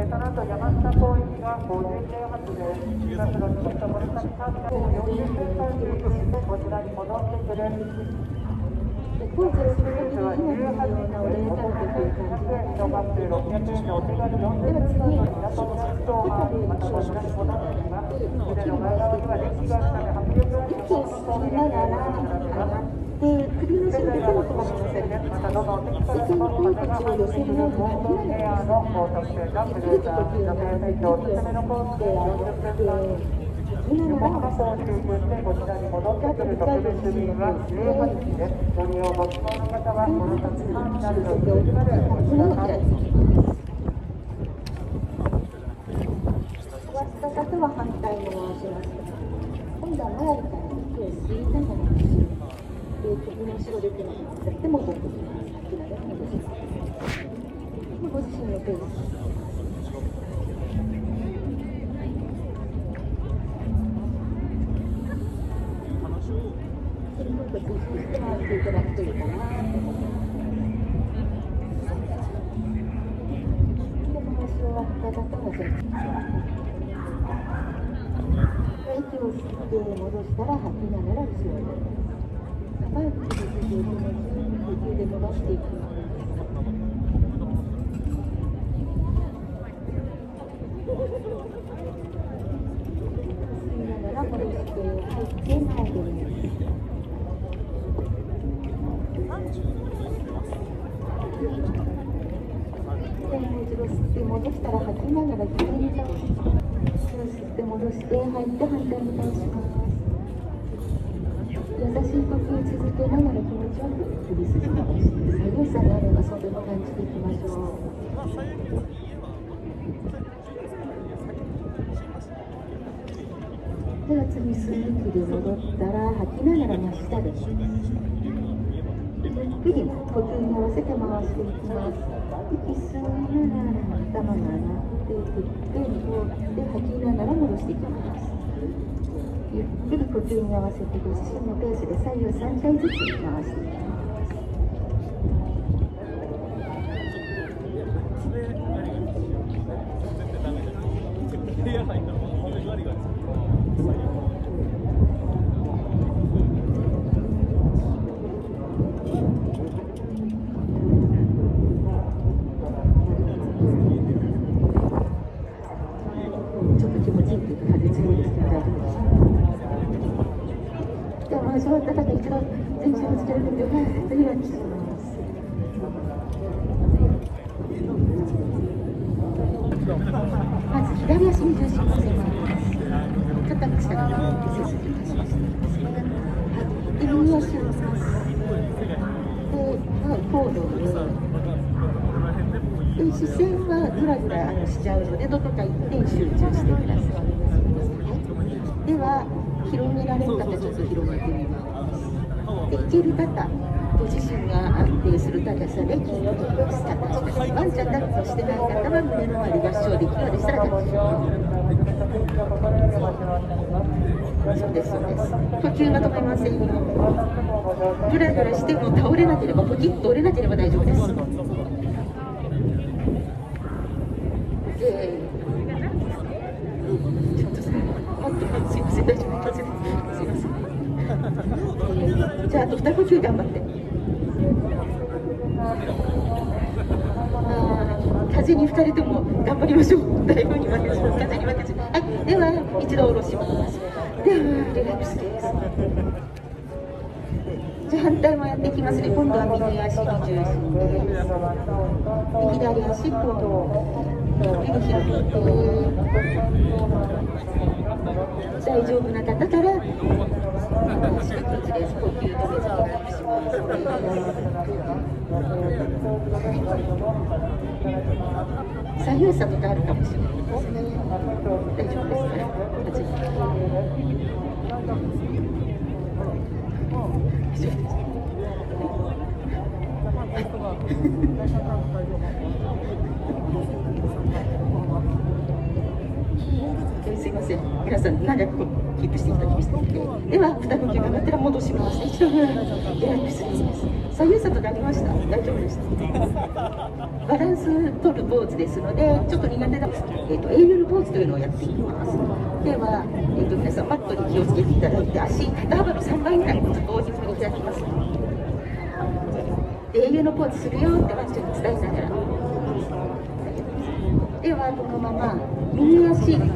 その後山下港行きが50系発で東路に森崎サービスを40分間に続いてこちらに戻ってくる。 工事をするときに今のようなお礼になるという感じで、 600円のお手軽40分間の港の鉄道がまたこちらに戻ってきます。船の前側には電気が下で800円息を吸いながらで首の後ろで手を止まってください。 またどのお客様肩の甲骨を寄せるようにエアの高速船がブレーカー、女性船長おすすめのコースで40分間。横浜港を中心でこちらに戻ってくる特別便は18時です。ご利用ご希望の方はこの先になるの表示までお待ちください。 終わった方は反対に回します。今度は前から息を吸いながら首の後ろで手を使って戻ってきます。先まで戻します。ご自身のペース。意識して回していただくといいかな。回し終わった方は息を吸って戻したら吐きながら後ろに。長い口で吸って呼吸で伸ばしていきます。吸いながら戻して吐いて前で。吸って戻したら吐きながら左に倒す。吸って戻して吐いて反対に倒します。優しい呼吸続けながら気持ちよく首筋伸ばして左右差があればそれも感じていきましょう。では次吸い息で戻ったら吐きながら真下です。ゆっくり呼吸に合わせて回していきます。息吸いながら頭が上がって振って戻って吐きながら戻していきます。ゆっくり呼吸に合わせてご自身のペースで左右3回ずつ回していきます。座った方一度全身をつけるのでリラックスします。まず左足に重心を乗せます。肩の下が背筋を出しました。で右足を乗せます。でコードで視線はぐらぐらしちゃうのでどこか一点集中してください。では広げられる方ちょっと広げてみます。でいける方ご自身が安定する高さで筋をキックスタートして、ワンちゃん抱っこしてない方は胸の周り合掌できるようでしたら抱っこ。そうですそうです。呼吸は止めませんよ。ぐらぐらしても倒れなければポキッと折れなければ大丈夫です。すいません、大丈夫です。すいません。じゃあ、あと2呼吸頑張って。風に2人とも頑張りましょう。だいぶに負けず、風に負けず。はい、では、一度下ろします。では、リラックスです。じゃあ、反対もやっていきますね。今度は右足に重心です。左足と。広げて大丈夫な方から足で空気です。呼吸止めずに隠します。左右差とかあるかもしれないですね。大丈夫ですか？大丈夫すいません。皆さん長くキープしていただきましたので、では2呼吸頑張ったら戻します。一度リラックスです。左右差とかありました？大丈夫でした？ バランス取るポーズですので、ちょっと苦手だと、英雄のポーズというのをやっていきます。では、皆さん、マットに気をつけていただいて、足、肩幅の3倍ぐらい、ちょっと大きめに開きます。で、英雄のポーズするよってワンちゃんに伝えながら。では、このまま、右足、じゃ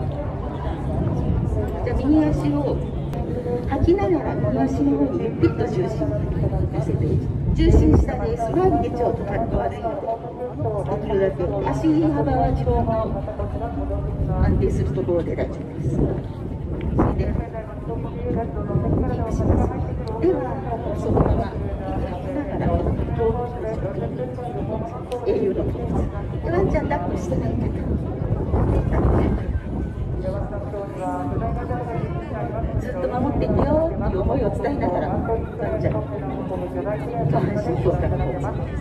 あ右足を吐きながら、右足の方にゆっくりと重心を寄せて、重心下です。前に出ちゃうと格好悪いので、できるだけ足幅は自分の安定するところで大丈夫です。それで、キープします。では、そのまま息吐きながら、英雄のポーズ。で、ワンちゃん抱っこしてない方。ずっと守っていくよっていう思いを伝えながら、ワンちゃん、下半身強化のポーズです。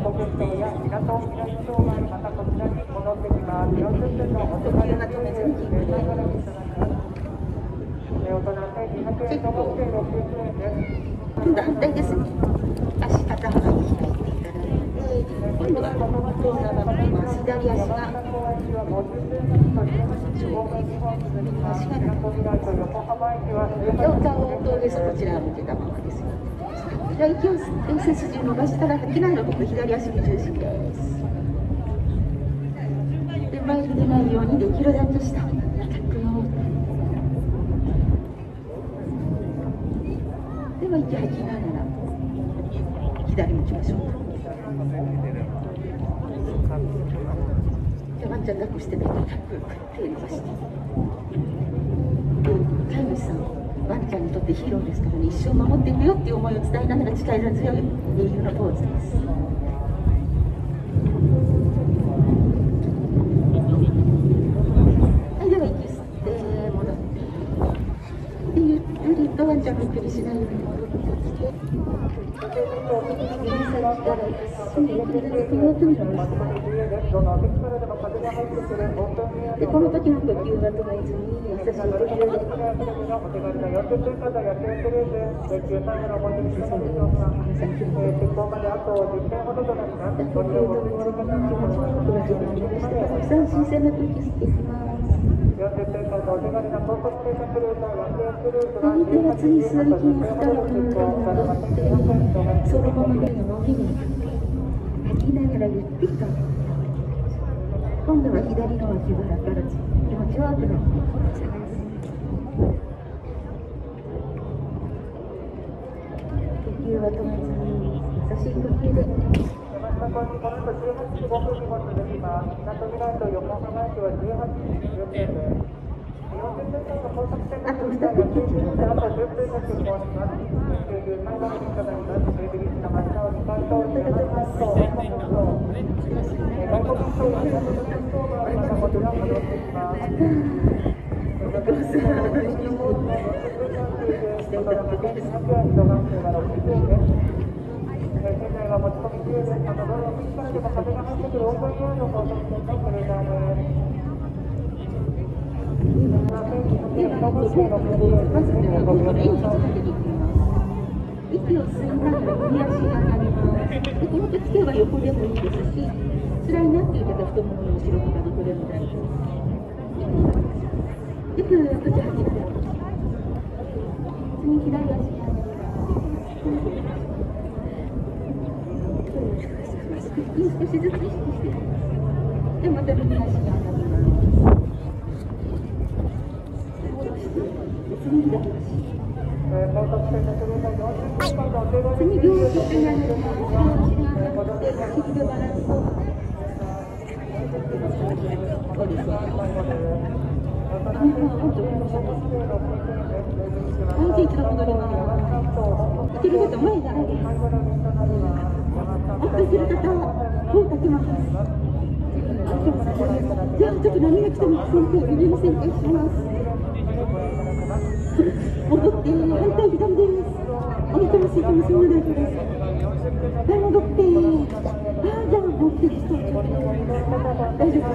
呼吸が止めずにキープです。結構、今度反対ですね。足、肩幅に開いていただいて、今度はこんなまま向きます。左足が右足が両顔とおへそこちらを向けたままですよ。じゃあ息を吸って背筋を伸ばしたら吐きながら僕左足に重心です。で、前に出ないようにできるだけ下に叩くよ。では息吐きながら左向きましょう。じゃあワンちゃん抱っこしてね、叩く手伸ばして。飼い主さん、ワンちゃんにとってヒーローですからね、一生守っていくよっていう思いを伝えながら力強い英雄のポーズです。はい、では息吸って戻って、でゆっくりとワンちゃんびっくりしないように戻ってきて、指先から足にゆっくりと手を組みます。で、この時の呼吸は止めずに優しい呼吸で。新鮮な空気吸っていきます。では次、吸う息に負荷を戻って、そのままでの伸びに吐きながらゆっくりと。今度は左の脇腹から気持ちよくなっていきます。呼吸は止めずに優しい呼吸で。あと2息を吸いながら右足が上がります。で、この時手は横でもいいですし、辛いなっていう方は太ももの後ろとかどこでも大丈夫です。で、ぐーっと吐きながら。次、左足が上がります。少しずつ意識して。で、また右足が上がります。次、左足。次、両足に上がります。右でバランスを。そうですね。はい、じゃあ戻ります。いける方、前に上がります。あといける方、手をかけます。じゃあ、ちょっと波が来たので、右に旋回します。戻って、反対左です。お見通しかもしれないです。はい、戻って。じゃあ、もう一度。大丈夫です。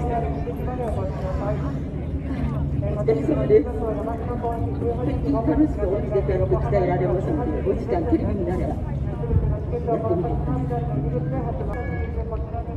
お疲れ様です。楽しくお家で鍛えられますので、お時間テレビ見ながらやってみてください。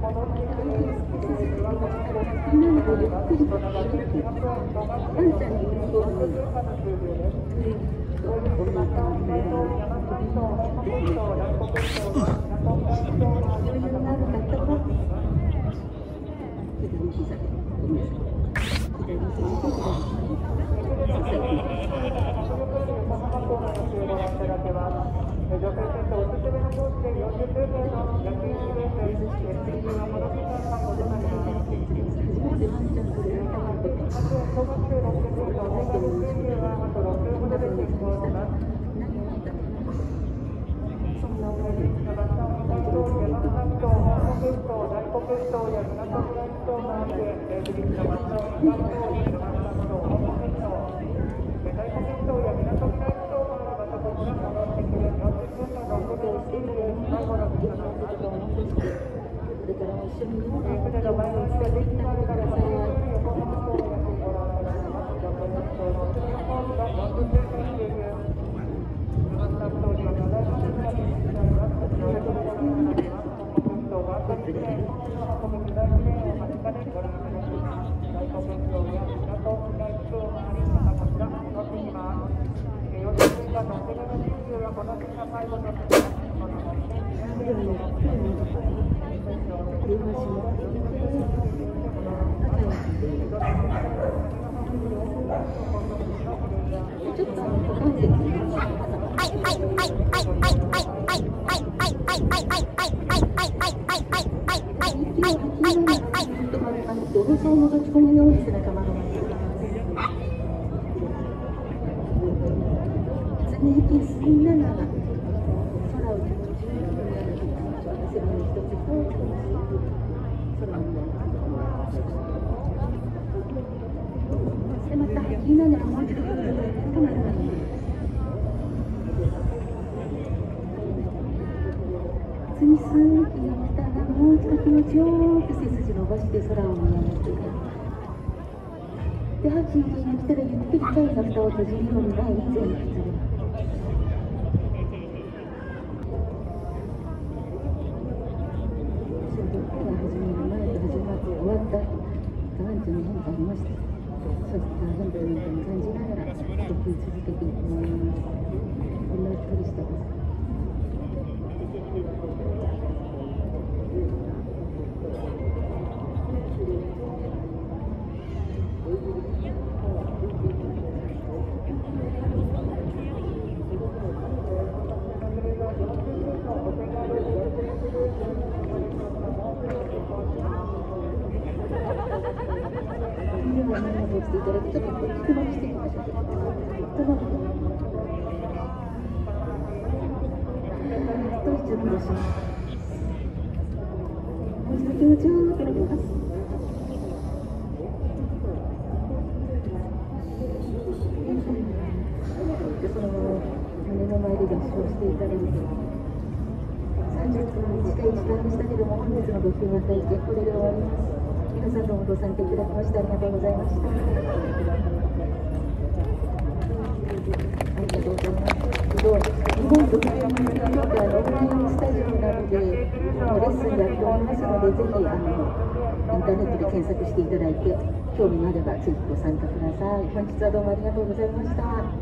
興味があればぜひご参加ください。本日はどうもありがとうございました。